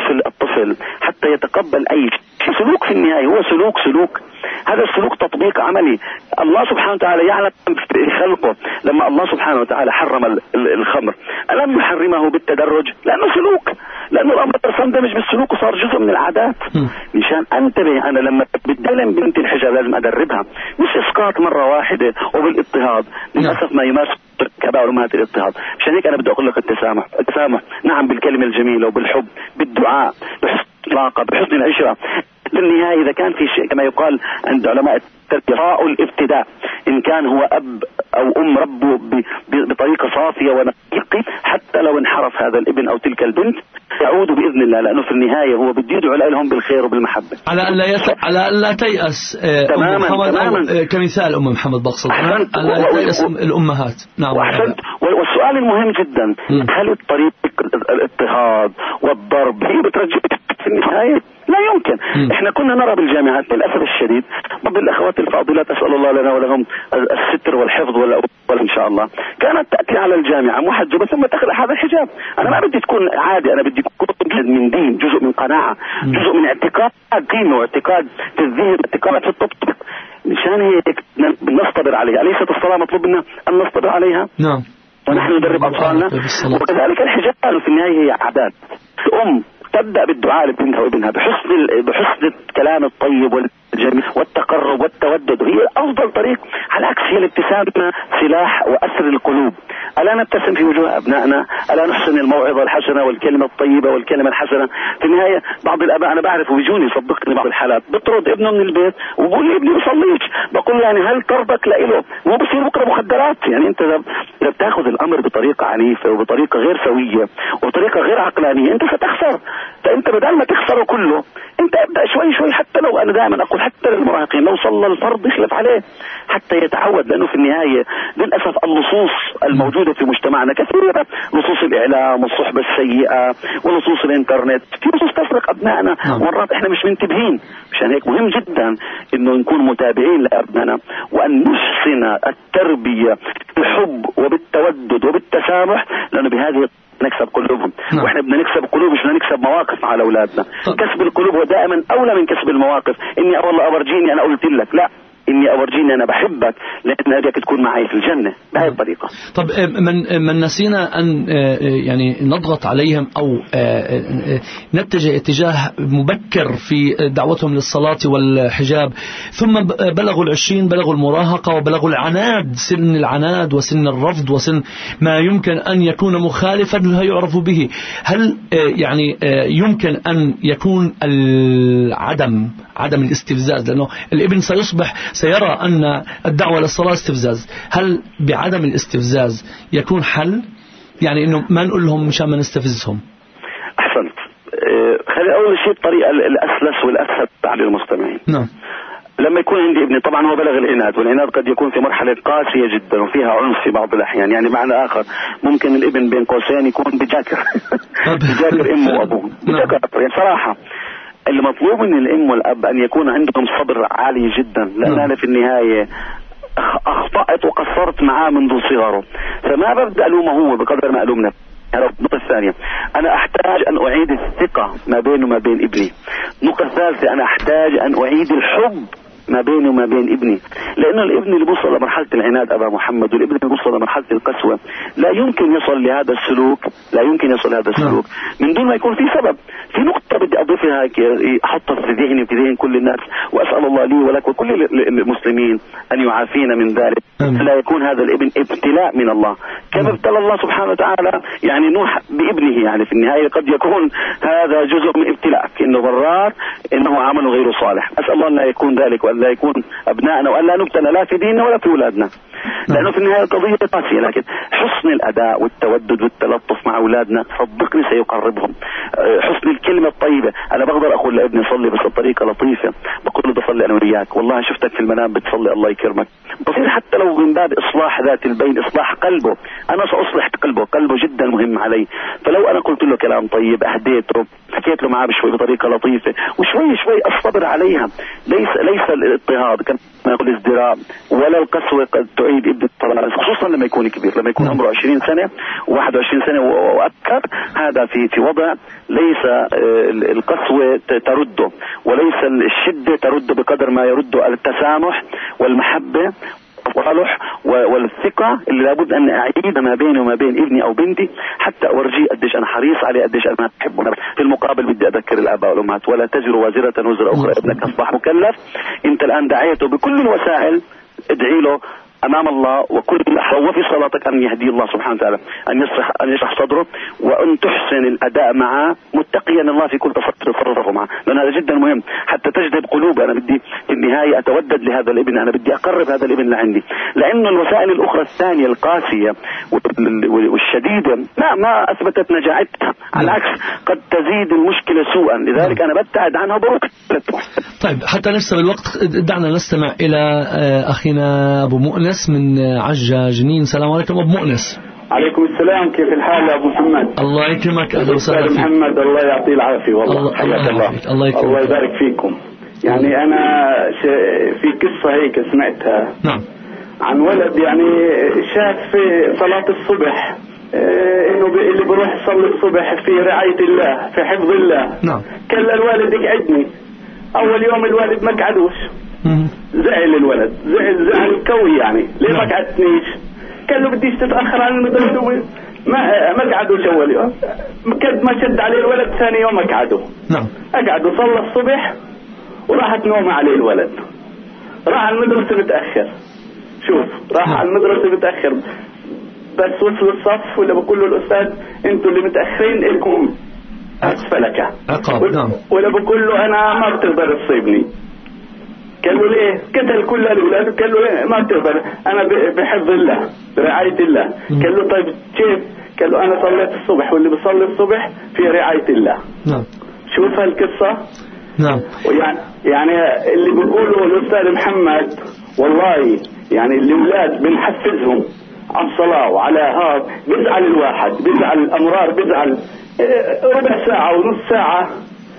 الطفل حتى يتقبل أي سلوك. في النهاية هو سلوك هذا السلوك تطبيق عملي. الله سبحانه وتعالى يعلم في خلقه. لما الله سبحانه وتعالى حرم الخمر ألم يحرمه بالتدرج؟ لأنه سلوك، لأنه الأمر اندمج بالسلوك وصار جزء من العادات. مشان أنتبه، أنا لما بتعلم بنتي الحجاب لازم أدربها، مش إسقاط مرة واحدة وبالاضطهاد. للأسف ما يمارس كبار أمهات الاضطهاد. مشان هيك أنا بدي أقول لك التسامح نعم، بالكلمة الجميلة وبالحب، بالدعاء، بحسن العلاقة، بحسن العشرة. في النهاية إذا كان في شيء كما يقال عند علماء التربية الابتداء، إن كان هو أب أو أم ربه بطريقة صافية ونقية، حتى لو انحرف هذا الابن أو تلك البنت يعود بإذن الله، لأنه في النهاية هو بده يدعو لهم بالخير وبالمحبة. على أن لا تيأس تماما. كمثال أم محمد بقصد أن لا تيأس الأمهات. نعم. والسؤال المهم جدا، هل الطريق الاضطهاد والضرب هي بترجع في النهاية؟ لا يمكن. احنا كنا نرى بالجامعات للأسف الشديد بعض الأخوات الفاضلات، أسأل الله لنا ولهم الستر والحفظ إن شاء الله، كانت تأتي على الجامعة محجبة ثم تخلع هذا الحجاب. أنا ما بدي تكون عادي، أنا بدي تكون جزء من دين، جزء من قناعة، جزء من اعتقاد قيمة واعتقاد في الذهن، اعتقاد في التطبيق. مشان هيك نصطبر عليها. أليست الصلاة مطلوب منا أن نصطبر عليها؟ نعم. ونحن ندرب أطفالنا. وكذلك الحجاب في النهاية هي عادات. الأم تبدأ بالدعاء لبنتها وابنها بحسن الكلام الطيب والجميل والتقرب والتودد، هي أفضل طريق. على عكس هي الابتسامة سلاح وأسر القلوب. ألا نبتسم في وجوه أبنائنا؟ ألا نحسن الموعظة الحسنة والكلمة الطيبة والكلمة الحسنة؟ في النهاية بعض الآباء أنا بعرف وبيجوني صدقني بعض الحالات بطرد ابنه من البيت وبقول لي ابني بيصليش، بقول يعني هل ترضك لإله؟ مو بصير بكرة مخدرات. يعني أنت إذا بتاخذ الأمر بطريقة عنيفة وبطريقة غير سوية وبطريقة غير عقلانية أنت ستخسر. فأنت بدل ما تخسره كله أنت ابدأ شوي. حتى لو أنا دائما أقول حتى للمراهقين لو صلى الفرض يخلف عليه حتى يتعود، لأنه في النهاية للأسف النصوص الموجودة في مجتمعنا كثيرة، نصوص الإعلام والصحبة السيئة ونصوص الإنترنت، في نصوص تسرق أبنائنا ومرات إحنا مش منتبهين. مشان هيك مهم جدا إنه نكون متابعين لأبنائنا وأن نحسن التربية بالحب وبالتودد وبالتسامح، لأنه بهذه نكسب قلوبهم. واحنا بدنا نكسب قلوب، مش بدنا نكسب مواقف على اولادنا. كسب القلوب هو دائما اولى من كسب المواقف. اني والله ابرجيني انا قلت لك، لا إني أورجيني أنا بحبك لأن أبيك تكون معي في الجنة بهذه الطريقة. طب من نسينا أن يعني نضغط عليهم أو نتجه اتجاه مبكر في دعوتهم للصلاة والحجاب، ثم بلغوا 20 بلغوا المراهقة وبلغوا العناد، سن العناد وسن الرفض وسن ما يمكن أن يكون مخالفا لا يعرف به، هل يعني يمكن أن يكون عدم الاستفزاز؟ لأنه الابن سيرى أن الدعوة للصلاة استفزاز، هل بعدم الاستفزاز يكون حل؟ يعني إنه ما نقول لهم مشان ما نستفزهم. أحسنت. خلي أول شيء الطريقة الأسلس والأسهل على المستمعين. نعم. لما يكون عندي ابني، طبعا هو بلغ العناد، والعناد قد يكون في مرحلة قاسية جدا وفيها عنف في بعض الأحيان، يعني معنى آخر ممكن الابن بين قوسين يكون بجاكر بجاكر أمه وأبوه بجاكر. يعني صراحة المطلوب من الأم والأب أن يكون عندهم صبر عالي جدا، لأن أنا في النهاية أخطأت وقصرت معاه منذ صغره، فما ببدأ ألومه هو بقدر ما ألوم نفسي. النقطة الثانية، أنا أحتاج أن أعيد الثقة ما بيني وما بين ابني. النقطة الثالثة، أنا أحتاج أن أعيد الحب ما بيني وما بين ابني، لأنه الابن اللي بوصل لمرحلة العناد أبا محمد، والابن اللي بوصل لمرحلة القسوة لا يمكن يصل لهذا السلوك من دون ما يكون في سبب. في نقطة بدي أضيفها أحطها في ذهني وفي ذهن كل الناس، وأسأل الله لي ولك وكل المسلمين أن يعافينا من ذلك. لا يكون هذا الابن ابتلاء من الله كما ابتلى الله سبحانه وتعالى يعني نوح بابنه. يعني في النهاية قد يكون هذا جزء من ابتلاء، إنه ضرار، إنه عمل غير صالح. أسأل الله أن لا يكون ذلك، وأن لا يكون أبنائنا، وأن لا نبتلى لا في ديننا ولا في أولادنا، لأنه في النهاية قضية قاسية. لكن حسن الأداء والتودد والتلطف مع أولادنا صدقني سيقربهم. حسن الكلمة الطيبة، أنا بقدر أقول لابني صلي بس بطريقة لطيفة، بقول له بصلي أنا وياك، والله شفتك في المنام بتصلي الله يكرمك، بصير حتى لو من باب إصلاح ذات البين، إصلاح قلبه، أنا سأصلح قلبه جدا مهم علي. فلو أنا قلت له كلام طيب، أهديته، حكيت له معاه بشوي بطريقة لطيفة، وشوي الصبر عليها، ليس الاضطهاد كما يقول الازدراء ولا القسوة قد تعيد ابن الطلاق، خصوصا لما يكون كبير، لما يكون عمره 20 سنة و21 سنة وأكثر. هذا في وضع ليس القسوة ترده، وليس الشدة ترده بقدر ما يرد التسامح والمحبة والصلح والثقة اللي لابد أن أعيدها ما بيني وما بين ابني أو بنتي، حتى أورجيه قديش أنا حريص عليه، قديش أنا بحبه. في المقابل بدي أذكر الآباء والأمهات، ولا تزر وازرة وزر أخرى، ابنك أصبح مكلف، أنت الآن دعيته بكل الوسائل، ادعي له أمام الله وكل لحظة وفي صلاتك أن يهدي الله سبحانه وتعالى، أن يشرح صدره، وأن تحسن الأداء معه متقيا الله في كل تصرفه معه، لأن هذا جدا مهم حتى تجذب قلوب. أنا بدي في النهاية أتودد لهذا الابن، أنا بدي أقرب هذا الابن لعندي، لأنه الوسائل الأخرى الثانية القاسية والشديدة ما أثبتت نجاعتها، على العكس قد تزيد المشكلة سوءا، لذلك أنا ببتعد عنها بروك. طيب حتى نفسب الوقت، دعنا نستمع إلى أخينا أبو مؤنس من عجة جنين. السلام عليكم أبو مؤنس. عليكم السلام، كيف الحال يا أبو محمد؟ الله يكرمك، أهلا وسهلا فيك. محمد الله يعطيه العافية، والله حياك الله يبارك فيكم. يعني أنا في قصة هيك سمعتها. نعم. عن ولد يعني شاف في صلاة الصبح إنه اللي بروح يصلي الصبح في رعاية الله، في حفظ الله. نعم. كان الوالد يقعدني، أول يوم الوالد ما قعدوش، زعل الولد، زعل قوي، يعني ليه ما قعدتنيش؟ قال له بديش تتأخر عن المدرسة، ما قعدوش أول يوم، كد ما شد عليه الولد، ثاني يوم قعدوا. نعم. أقعدوا صلى الصبح وراحت نوم عليه الولد، راح على المدرسة متأخر، شوف راح على المدرسة متأخر، بس وصل الصف ولا بقول له الأستاذ أنتوا اللي متأخرين إلكم أسفلك عقاب. نعم. ولا بقول له أنا ما بتقدر تصيبني. قال له ليه؟ قتل كل الأولاد. قال له ليه؟ ما بتقدر، أنا بحفظ الله برعاية الله. قال له طيب كيف؟ قال له أنا صليت الصبح، واللي بيصلي الصبح في رعاية الله. نعم. شوف هالقصة. نعم. يعني اللي بيقوله الأستاذ محمد، والله يعني الأولاد بنحفزهم على الصلاة وعلى هذا، بيزعل الواحد، بيزعل الأمرار، بيزعل ربع ساعة ونص ساعة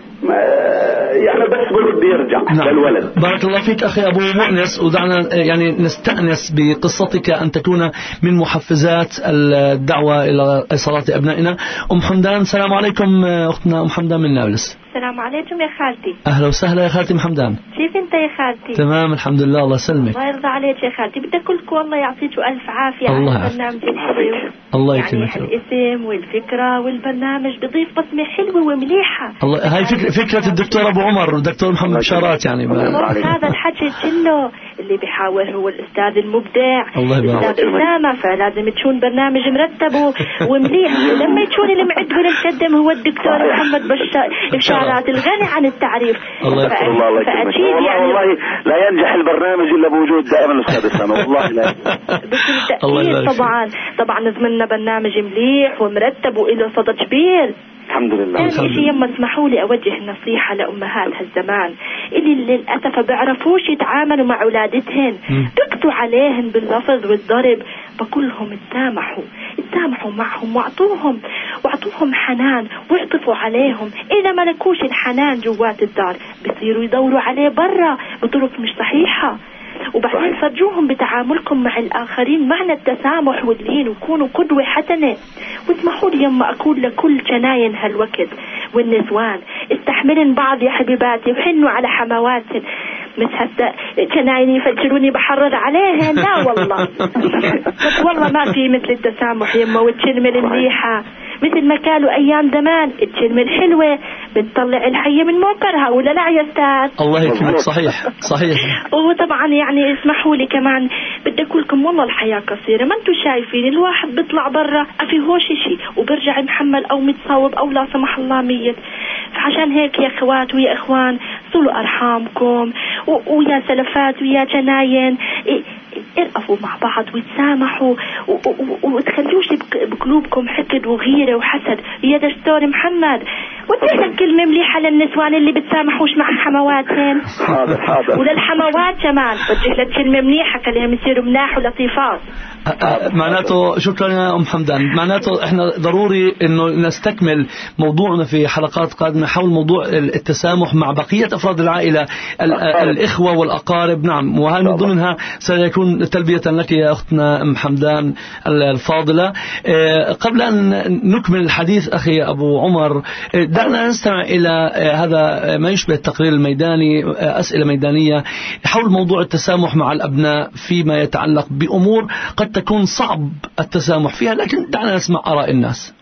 يعني بس برد يرجع. نعم. للولد. بارك الله فيك أخي أبو مؤنس، ودعنا يعني نستأنس بقصتك أن تكون من محفزات الدعوة إلى صلاة أبنائنا. أم حمدان، السلام عليكم أختنا أم حمدان من نابلس. السلام عليكم يا خالتي. أهلا وسهلا يا خالتي محمدان. كيف أنت يا خالتي؟ تمام الحمد لله الله يسلمك. الله يرضى عليك يا خالتي. بدي أقولك والله يعطيك ألف عافية على البرنامج الحلو. الله يكرمك. يعني الاسم والفكرة والبرنامج بضيف بصمة حلوة ومليحة. الله هاي فكرة الدكتور أبو عمر والدكتور محمد بشارات يعني. هذا الحكي كله اللي بيحاول هو الأستاذ المبدع الأستاذ أسامة، فلازم تكون برنامج مرتب ومليح. ولما يكون اللي معد والمقدم هو الدكتور محمد بشارات الغني عن التعريف. فأكيد يعني والله لا ينجح البرنامج إلا بوجود دائما الأستاذ أسامة والله لا. بالتأكيد طبعا زمننا برنامج مليح ومرتب وإله صدى كبير الحمد لله. ثاني شيء يما اسمحوا لي أوجه نصيحة لأمهات هالزمان اللي للأسف بيعرفوش يتعاملوا مع أولادتهن، بكتوا عليهن باللفظ والضرب. بقولهم تسامحوا معهم واعطوهم حنان واعطفوا عليهم. إذا ما لكوش الحنان جوات الدار بصيروا يدوروا عليه برا بطرق مش صحيحة. وبعدين فرجوهم بتعاملكم مع الآخرين معنى التسامح واللين وكونوا قدوة حسنة. واسمحوا لي يما أقول لكل جناين هالوقت والنسوان استحملن بعض يا حبيباتي وحنوا على حمواتن، مش هسه جناين يفجروني بحرض عليهن. لا والله بس والله ما في مثل التسامح يما والكلمة المليحة مثل ما قالوا أيام زمان الكلمة الحلوة بتطلع الحية من موقرها ولا لا يا أستاذ؟ الله يكرمك. صحيح. وطبعا يعني اسمحوا لي كمان بدي أقول لكم والله الحياة قصيرة. ما أنتم شايفين الواحد بيطلع برا أفيهوش شيء وبرجع محمل أو متصاوب أو لا سمح الله ميت. فعشان هيك يا أخوات ويا إخوان صلوا أرحامكم ويا سلفات ويا جناين ارقفوا مع بعض وتسامحوا وتخلوش بقلوبكم حقد وغيرة وحسد. يا دكتور محمد وتقول كلمة مليحة للنسوان اللي بتسامحوش مع حمواتهم. حاضر. وللحموات كمان وجه لك كلمة مليحة خليهم يصيروا مناح ولطيفات. معناته شكرا يا أم حمدان. معناته احنا ضروري انه نستكمل موضوعنا في حلقات قادمة حول موضوع التسامح مع بقية افراد العائلة الاخوة والاقارب. نعم وهي من ضمنها سيكون تلبية لك يا اختنا ام حمدان الفاضلة. قبل ان نكمل الحديث اخي ابو عمر دعنا نستمع الى هذا ما يشبه التقرير الميداني، اسئلة ميدانية حول موضوع التسامح مع الابناء فيما يتعلق بامور قد تكون صعب التسامح فيها، لكن دعنا نسمع آراء الناس.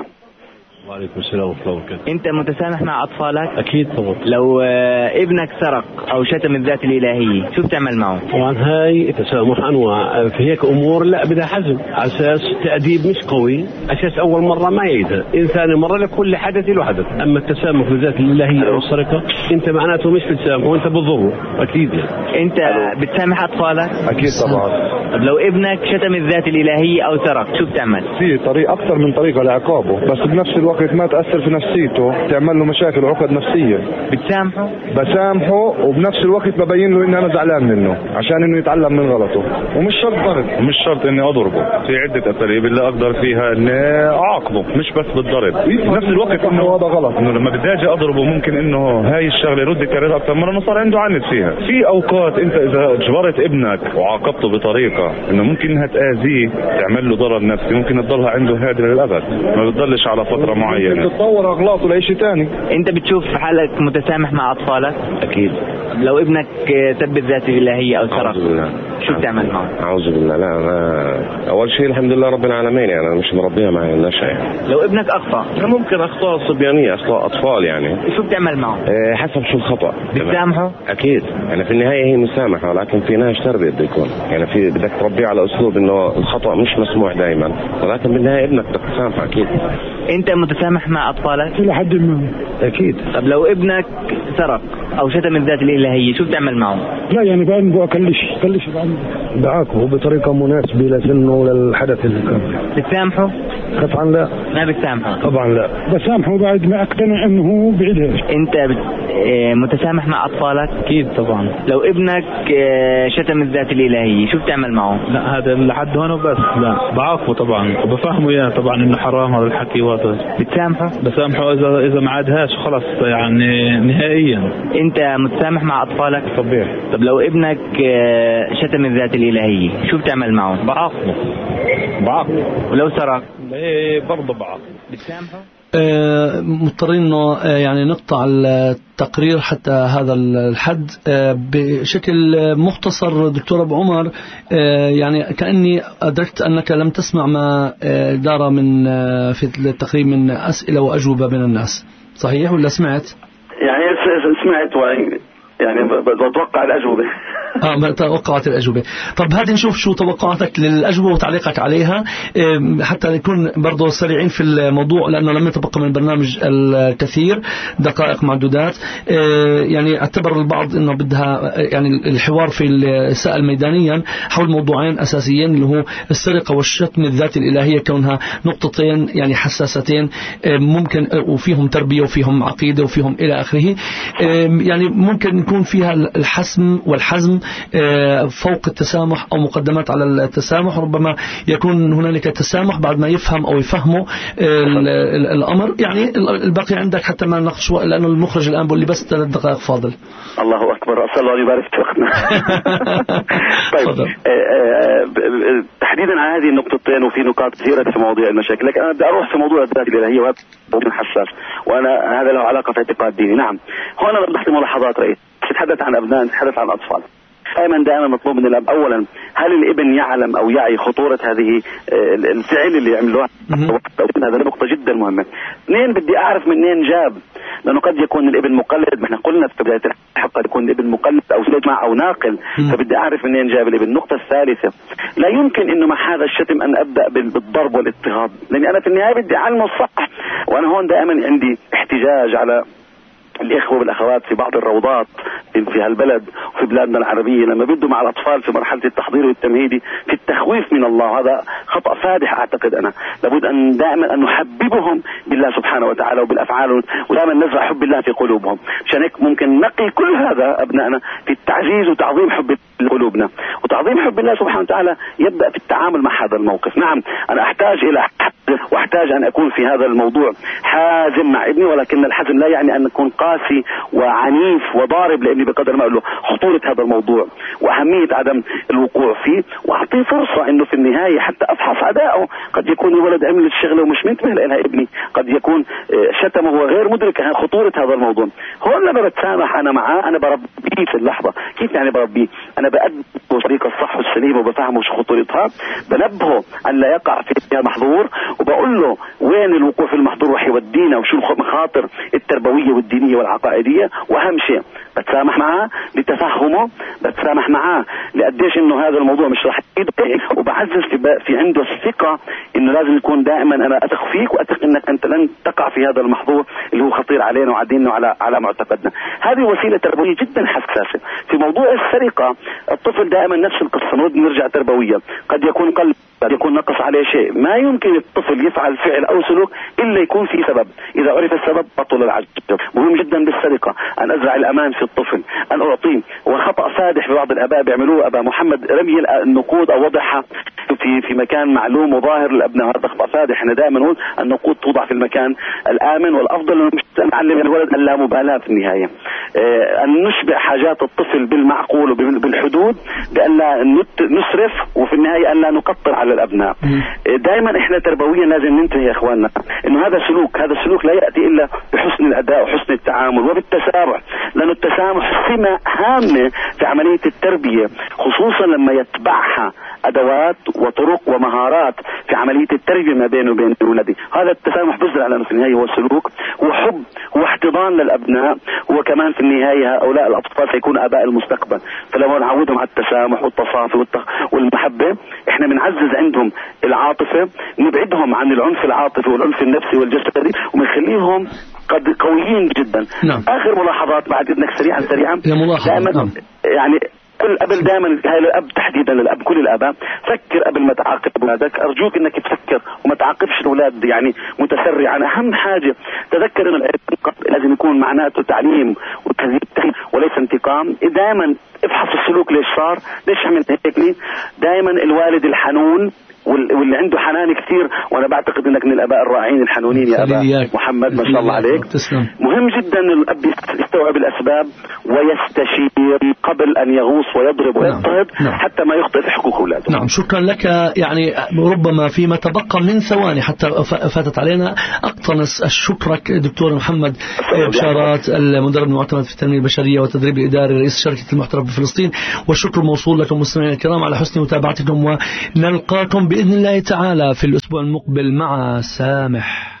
وعليكم السلام ورحمة الله وبركاته. أنت متسامح مع أطفالك؟ أكيد طبعا. لو ابنك سرق أو شتم الذات الإلهية شو بتعمل معه؟ طبعا هاي تسامح أنواع. في هيك أمور لا بدها حزم على أساس تأديب مش قوي، أساس أول مرة ما يعيدها، ثاني مرة لكل حدث له حدث. أما التسامح بالذات الإلهية أو السرقة أنت معناته مش بتسامح وأنت بتضره أكيد. أنت بتسامح أطفالك؟ أكيد طبعا. طب لو ابنك شتم الذات الإلهية أو سرق شو بتعمل؟ في طريقة أكثر من طريقة لعقابه، بس بنفس الوقت ما تأثر في نفسيته، تعمل له مشاكل وعقد نفسية. بتسامحه؟ بسامحه وبنفس الوقت ببين له إني أنا زعلان منه عشان إنه يتعلم من غلطه. ومش شرط ضرب، مش شرط إني أضربه، في عدة أساليب اللي أقدر فيها إني أعاقبه مش بس بالضرب. في نفس الوقت إنه هذا غلط، إنه لما بدي أجي أضربه ممكن إنه هاي الشغلة يرد يكررها أكثر مرة إنه صار عنده عند فيها. في أوقات أنت إذا أجبرت ابنك وعاقبته بطريقة إنه ممكن إنها تأذيه تعمل له ضرر نفسي، ممكن تضلها عنده هادرة للأبد، ما بتضلش على فترة معينة، تتطور أغلاطه لأي شيء ثاني. أنت بتشوف حالك متسامح مع أطفالك؟ أكيد. لو ابنك سب الذات الإلهية أو سرق شو بتعمل معه؟ أعوذ بالله. لا أنا أول شيء الحمد لله رب العالمين يعني أنا مش مربيها معي النشأة يعني. لو ابنك أخطأ؟ ممكن أخطاء صبيانية، أخطاء أطفال يعني. شو بتعمل معه؟ حسب شو الخطأ. بتسامحه؟ أكيد يعني في النهاية هي مسامحة، ولكن في نهاية تربية بده يكون يعني في بدك تربيه على أسلوب إنه الخطأ مش مسموح دائما، ولكن بالنهاية ابنك بدك تسامحه أكيد. أنت متسامح مع أطفالك؟ إلى حد ما أكيد. طب لو ابنك سرق أو شتم الذات الإلهية شو بتعمل معه؟ لا يعني بقى أكلش بعاقبه بطريقة مناسبة لسنه وللحدث اللي كان. بتسامحه؟ قطعا لا. ما بتسامحه؟ طبعا لا، بسامحه بعد ما أقتنع إنه هو بعيدها. أنت متسامح مع أطفالك؟ أكيد طبعا. لو ابنك شتم الذات الإلهية شو بتعمل معه؟ لا هذا لحد هون وبس، لا بعاقبه طبعا وبفهمه إياه طبعا إنه حرام هذا الحكي وهذا. بتسامحه؟ بسامحه إذا ما عادهاش خلاص يعني نهائيا. أنت متسامح مع أطفالك؟ طبيعي. طب لو ابنك شتم الذات الإلهية شو بتعمل معه؟ بعاقبه. ولو سرق؟ إيه برضه بعاقبه. بتسامحه؟ مضطرين انه يعني نقطع التقرير حتى هذا الحد. بشكل مختصر دكتور ابو عمر، يعني كأني أدركت أنك لم تسمع ما دار من في التقرير من أسئلة وأجوبة من الناس، صحيح ولا سمعت؟ يعني سمعت يعني بتوقع الأجوبة. توقعت الأجوبة. طب هذه نشوف شو توقعاتك للأجوبة وتعليقك عليها، حتى نكون برضو سريعين في الموضوع لأنه لم يتبقى من البرنامج الكثير، دقائق معدودات. يعني اعتبر البعض أنه بدها يعني الحوار في السائل ميدانيا حول موضوعين أساسيين اللي هو السرقة والشتم الذات الإلهية، كونها نقطتين يعني حساستين ممكن وفيهم تربية وفيهم عقيدة وفيهم إلى آخره. يعني ممكن يكون فيها الحسم والحزم فوق التسامح أو مقدمات على التسامح، ربما يكون هنالك تسامح بعد ما يفهم أو يفهموا الأمر. يعني الباقي عندك حتى ما نناقش لأنه المخرج الآن بقول لي بس 3 دقائق فاضل. الله أكبر، أسأل الله أن يبارك في وقتنا. طيب تحديدا على هذه النقطتين وفي نقاط كثيرة في مواضيع المشاكل، لكن أنا بدي أروح في موضوع الذات الإلهية وهذا موضوع حساس وأنا هذا له علاقة في اعتقاد ديني. نعم، هون أنا وضحت ملاحظات رئيس، نتحدث عن أبناء، نتحدث عن أطفال. دائما مطلوب من الأب أولا هل الابن يعلم أو يعي خطورة هذه الفعل اللي يعملوها؟ هذا نقطة جدا مهمة. 2 بدي أعرف منين جاب، لأنه قد يكون الابن مقلد، احنا قلنا في بداية الحلقة قد يكون الابن مقلد أو سمع أو ناقل، فبدي أعرف منين جاب الابن. النقطة الثالثة، لا يمكن إنه مع هذا الشتم أن أبدأ بالضرب والاضطهاد، لأني أنا في النهاية بدي أعلمه الصح. وأنا هون دائما عندي احتجاج على الإخوة والأخوات في بعض الروضات في هالبلد وفي بلادنا العربية لما بدوا مع الأطفال في مرحلة التحضير والتمهيدي في التخويف من الله. هذا خطأ فادح أعتقد أنا. لابد أن دائما أن نحببهم بالله سبحانه وتعالى وبالأفعال، ودائما نزرع حب الله في قلوبهم. عشان هيك ممكن نقي كل هذا أبنائنا في التعزيز وتعظيم حب قلوبنا، وتعظيم حب الله سبحانه وتعالى يبدأ في التعامل مع هذا الموقف. نعم، أنا أحتاج إلى واحتاج أن أكون في هذا الموضوع حازم مع ابني، ولكن الحزم لا يعني أن أكون قاسي وعنيف وضارب لابني، بقدر ما أقول له خطورة هذا الموضوع وأهمية عدم الوقوع فيه، وأعطيه فرصة إنه في النهاية حتى أفحص أداؤه. قد يكون الولد عمل الشغلة ومش منتبه لها ابني، قد يكون شتمه وهو غير مدرك خطورة هذا الموضوع. هون لما بتسامح أنا معاه أنا بربيه في اللحظة. كيف يعني بربيه؟ أنا بأدبه الطريقة الصح والسليمة وبفهمه شو خطورتها، بنبهه أن لا يقع في محظور، وبقول له وين الوقوع في المحظور رح يودينا وشو المخاطر التربوية والدينية والعقائدية. وأهم شيء بتسامح معاه لتفهمه، بتسامح معاه لقديش إنه هذا الموضوع مش رح يضايق، وبعزز في عنده الثقة إنه لازم يكون دائما أنا أثق فيك وأثق إنك أنت لن تقع في هذا المحظور اللي هو خطير علينا وعدينا على معتقدنا. هذه وسيلة تربوية جدا حساسة. في موضوع السرقة الطفل دائما نفس القصة، نرجع تربوية. قد يكون قلب، قد يكون نقص عليه شيء. ما يمكن الطفل يفعل فعل أو سلوك إلا يكون في سبب. إذا عرف السبب بطل العجب. مهم جدا بالسرقة أن أزرع الأمان في الطفل، أن أعطيه. وخطأ فادح في بعض الآباء بيعملوه أبا محمد، رمي النقود أو وضعها في مكان معلوم وظاهر للأبناء. هذا خطأ فادح. احنا دائما نقول النقود توضع في المكان الآمن، والأفضل أن نعلم الولد أن لا مبالاة في النهاية، أن نشبع حاجات الطفل بالمعقول وبالحدود، بأن لا نسرف، وفي النهاية أن لا نقطر على الأبناء. دائما احنا تربويا لازم ننتهي يا اخواننا انه هذا السلوك لا يأتي الا بحسن الاداء وحسن التعامل وبالتسامح، لأن التسامح سمة هامة في عملية التربية، خصوصا لما يتبعها أدوات وطرق ومهارات في عملية التربية ما بينه وبين أولادي. هذا التسامح بذل على في النهاية هو سلوك وحب واحتضان للأبناء، وكمان في النهاية هؤلاء الأطفال سيكون آباء المستقبل. فلما نعودهم على التسامح والتصافي والمحبة، احنا بنعزز عندهم العاطفة، نبعدهم عن العنف العاطفي والعنف النفسي والجسدي، وبنخليهم قد قويين جدا. نعم. آخر ملاحظات بعد إذنك سريعا دائما نعم. يعني كل أب دائما، هاي الأب تحديدا للأب، كل الآباء فكر قبل ما تعاقب أولادك. أرجوك إنك تفكر وما تعاقبش الأولاد يعني متسرعا. أهم حاجة تذكر إن العقاب لازم يكون معناته تعليم وتهذيب وليس انتقام. دائما افحص السلوك، ليش صار، ليش عملت هيك. دائما الوالد الحنون واللي عنده حنان كثير، وانا بعتقد انك من الاباء الرائعين الحنونين يا ابا محمد، ما شاء الله عليك. مهم جدا ان الاب يستوعب الاسباب ويستشير قبل ان يغوص ويضرب ويضطهد حتى ما يخطئ في حقوق اولاده. نعم، شكرا لك. يعني ربما فيما تبقى من ثواني حتى فاتت علينا اقتنص شكرك دكتور محمد بشارات، المدرب المعتمد في التنميه البشريه والتدريب الاداري، رئيس شركه المحترف بفلسطين، والشكر موصول لكم مستمعينا الكرام على حسن متابعتكم، ونلقاكم باذن الله تعالى في الاسبوع المقبل مع سامح.